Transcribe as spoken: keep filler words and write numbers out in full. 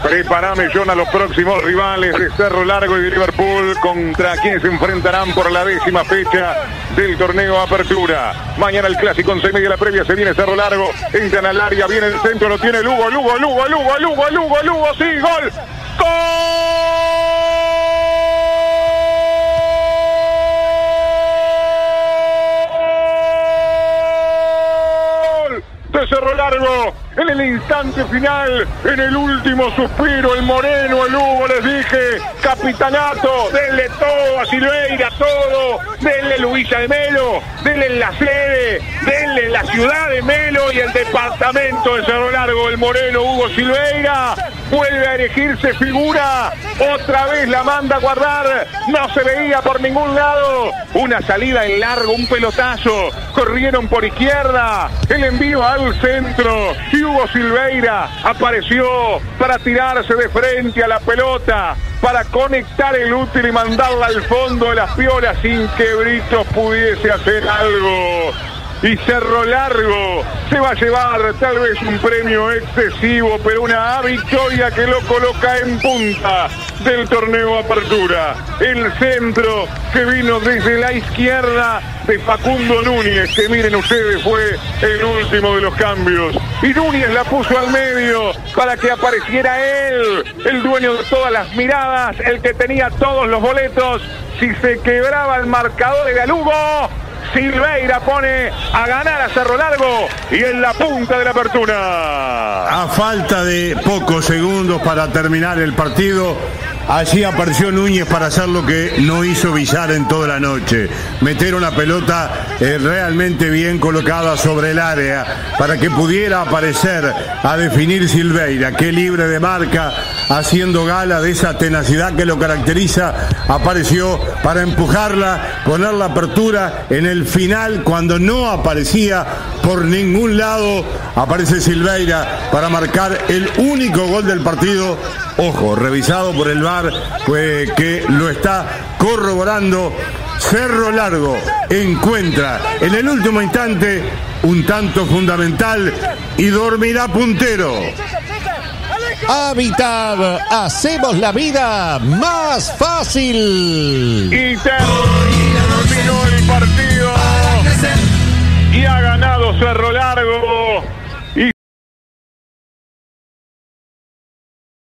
Preparame, John, a los próximos rivales de Cerro Largo y de Liverpool, contra quienes se enfrentarán por la décima fecha del torneo Apertura. Mañana el clásico, once y media la previa, se viene Cerro Largo, entran al área, viene el centro, lo tiene Lugo, Lugo, Lugo, Lugo, Lugo, Lugo, Lugo, sí, gol, gol de Cerro Largo. En el instante final, en el último suspiro, el Moreno, el Hugo, les dije, capitanato, denle todo a Silveira, todo, denle Luisa de Melo, denle en la sede, denle en la ciudad de Melo y el departamento de Cerro Largo. El Moreno, Hugo Silveira, vuelve a erigirse figura, otra vez la manda a guardar, no se veía por ningún lado, una salida en largo, un pelotazo, corrieron por izquierda, el envío al centro, y Hugo Silveira apareció para tirarse de frente a la pelota, para conectar el útil y mandarla al fondo de las piolas sin que Britos pudiese hacer algo. Y Cerro Largo se va a llevar tal vez un premio excesivo, pero una victoria que lo coloca en punta del torneo Apertura. El centro que vino desde la izquierda de Facundo Núñez, que miren ustedes fue el último de los cambios. Y Núñez la puso al medio para que apareciera él, el dueño de todas las miradas, el que tenía todos los boletos. Si se quebraba el marcador era Lugo, Silveira pone a ganar a Cerro Largo y en la punta de la Apertura. A falta de pocos segundos para terminar el partido, allí apareció Núñez para hacer lo que no hizo Villar en toda la noche, meter una pelota eh, realmente bien colocada sobre el área para que pudiera aparecer a definir Silveira, que libre de marca, haciendo gala de esa tenacidad que lo caracteriza, apareció para empujarla, poner la apertura en el final. Cuando no aparecía por ningún lado, aparece Silveira para marcar el único gol del partido. Ojo, revisado por el V A R, pues, que lo está corroborando. Cerro Largo encuentra en el último instante un tanto fundamental y dormirá puntero. Habitat, hacemos la vida más fácil. Y te...